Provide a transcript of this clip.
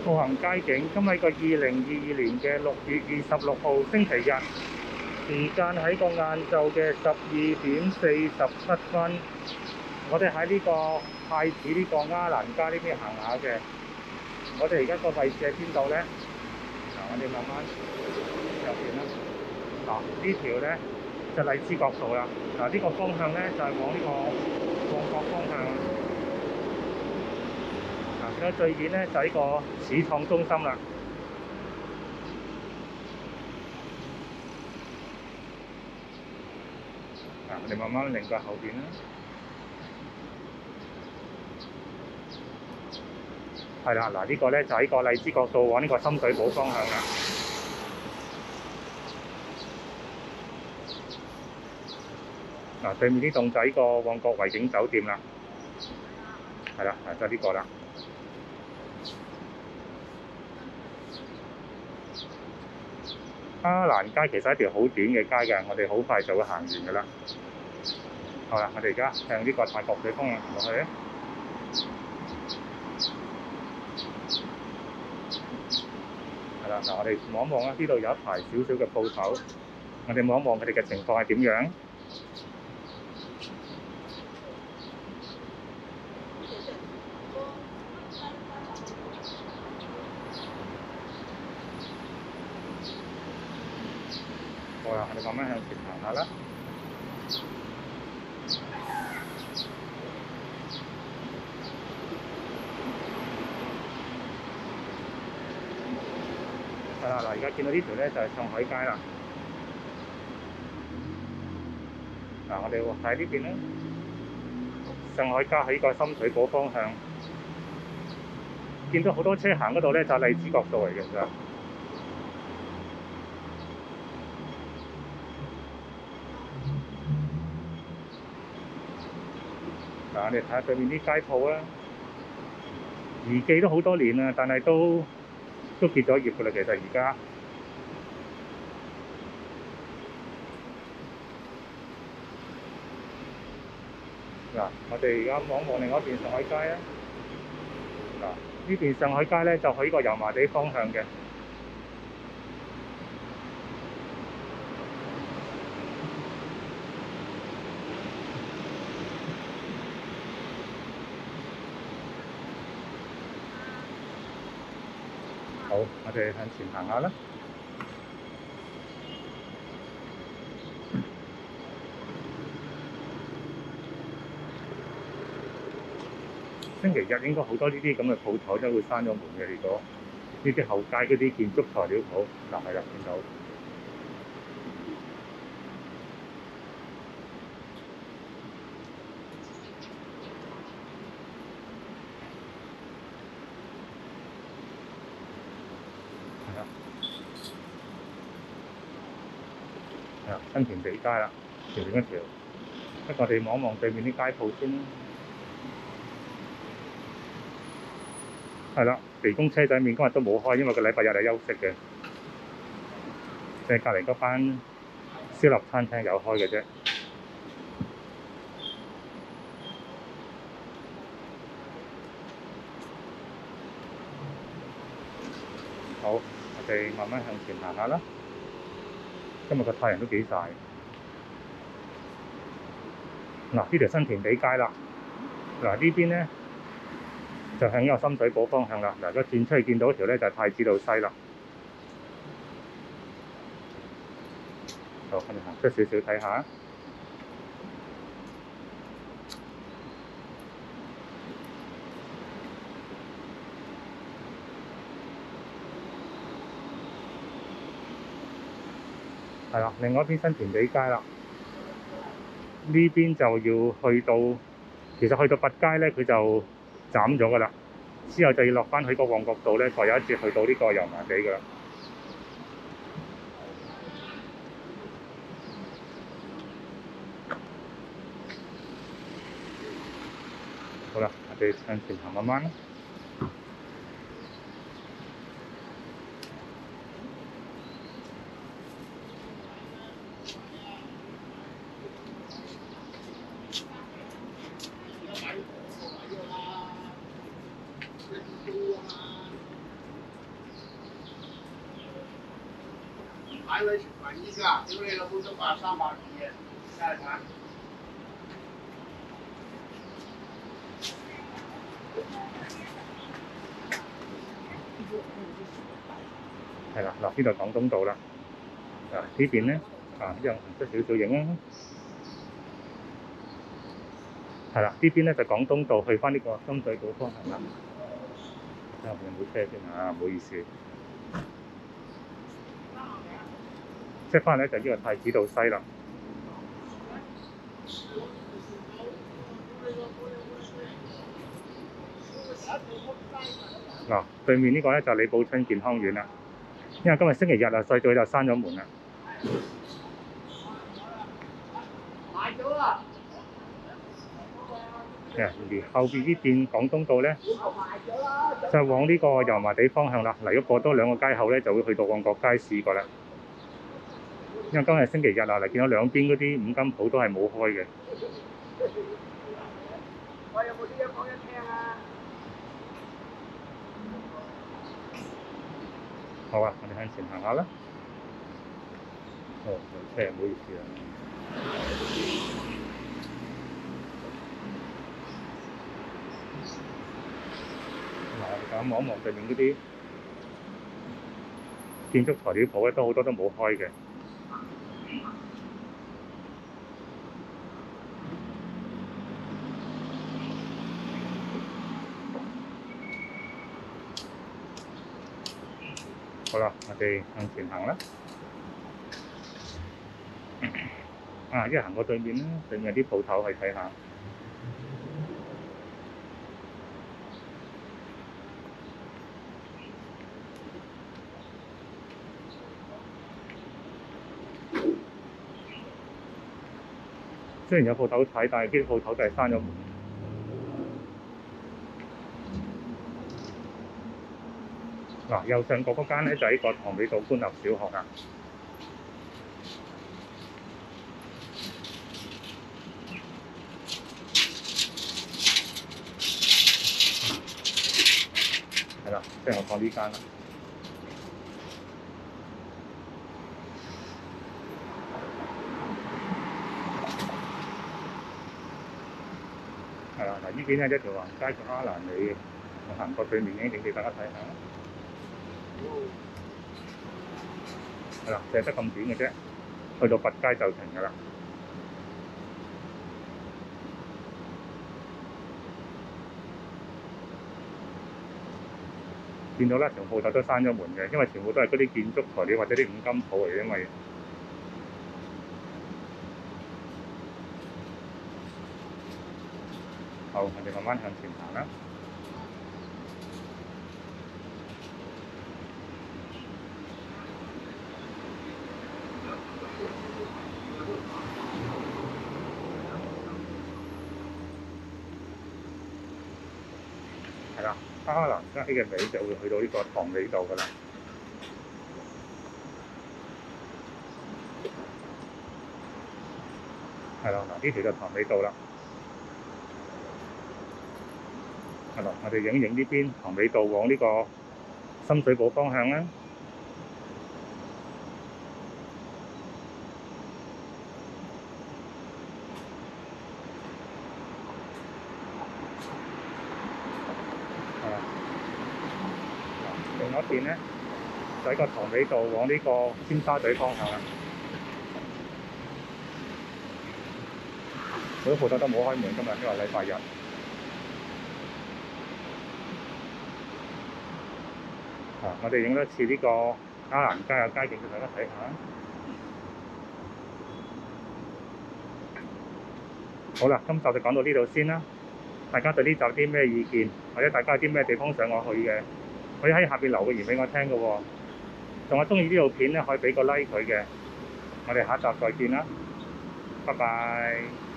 步行街景，今日個2022年嘅6月26號星期日，時間喺個晏晝嘅12:47。我哋喺呢個太子呢個鴉蘭街呢邊行下嘅。我哋而家個位置喺邊度咧？我哋慢慢右邊啦。呢條咧就荔枝角道啦。呢個方向咧就係往呢個旺角方向。見到最遠咧就係呢個始創中心啦。我哋慢慢擰過後邊啦。係啦，呢個咧就喺個荔枝角道往呢個深水埗方向啦。對面呢棟就係個旺角維景酒店啦。係啦，就係呢個啦。鴉蘭街其實係一條好短嘅街嘅，我哋好快就會行完㗎啦。好啦，我哋而家向呢個大角咀方向行落去。係啦，我哋望一望啦，呢度有一排少少嘅鋪頭，我哋望一望佢哋嘅情況係點樣。好啦，我哋慢慢向前行下啦。係啦，而家見到呢條咧就係上海街啦。我哋喺呢邊啦。上海街喺個深水埗方向，見到好多車行嗰度咧就係荔枝角道嚟嘅咋。我哋睇下對面啲街鋪啊，宜記都好多年啦，但係都結咗業㗎啦。其實而家我哋而家望望另外一邊上海街啊。呢邊上海街咧就去個油麻地方向嘅。好，我哋向前行下啦。星期日應該好多呢啲咁嘅鋪頭都會閂咗門嘅。如果呢啲後街嗰啲建築材料鋪，係啦，見到。新填地街啦，前面一條。不過我哋望一望對面啲街鋪先啦。係啦，地公車仔麵今日都冇開，因為個禮拜日係休息嘅。即係隔離嗰班燒臘餐廳有開嘅啫。好，我哋慢慢向前行下啦。今日個太陽都幾曬。呢條新填地街啦。呢邊咧就向呢個深水埗方向啦。如果轉出去見到條咧就係太子道西啦。好，我哋行出少少睇下。係啦，另外一邊新填地街啦。呢邊就要去到，其實去到弼街咧，佢就斬咗㗎啦。之後就要落返去個旺角道咧，再有一節去到呢個油麻地㗎啦。好啦，我哋向前行慢慢啦。 一下，因為老闆都話300幾，下一餐。 係啦，嗱呢度廣東道啦。呢邊咧一樣行出少少影啊。係啦，呢邊咧就廣東道去翻呢個深水埗方向啦。睇下有冇車先啊，唔好意思。即係翻嚟咧就呢個太子道西啦。嗱，對面呢個咧就李寶春健康院啦。因為今日星期日啊，所以佢就閂咗門啦。 買咗啦！ 而後邊呢邊廣東道咧，就往呢個油麻地方向啦。嚟咗過多2個街口咧，就會去到旺角街市個啦。因為今日星期日啊，嚟見到兩邊嗰啲五金鋪都係冇開嘅。 我有冇啲嘢講一聽啊？ 好啊，我哋向前行下啦。有車，唔好意思啊。嗱，我哋望一望對面嗰啲建築材料鋪咧，都好多都冇開嘅。好啦，我哋向前行啦。一行過對面啦，對面有啲鋪頭去睇下。雖然有鋪頭睇，但係啲鋪頭就係閂咗門。嗱，右上角嗰間咧就係呢個塘尾道官立小學啊。係啦，即係我講呢間啦。係啦，嗱呢邊咧一條橫街叫蝦蘭里嘅，我行過對面嘅影俾大家睇下。係啦，就係得咁短嘅啫，去到佛街就停㗎啦。見到咧，全部鋪頭都閂咗門嘅，因為全部都係嗰啲建築材料或者啲五金鋪嚟，因為好，我哋慢慢向前行啦。係啦，蝦蘭街嘅尾就會去到呢個塘尾道㗎啦。係啦，嗱呢條就塘尾道啦。係啦，我哋影呢邊塘尾道往呢個深水埗方向啦。係啦，另外一邊咧就喺個塘尾道往呢個尖沙咀方向啦。嗰啲鋪頭都冇開門，今日因為禮拜日。我哋影多次呢個蝦蘭街嘅街景俾大家睇下。好啦，今集就講到呢度先啦。大家對呢集有啲咩意見，或者大家有啲咩地方想我去嘅，可以喺下邊留個言俾我聽嘅喎。仲有鍾意呢套片咧，可以俾個 like 佢嘅。我哋下一集再見啦，拜拜。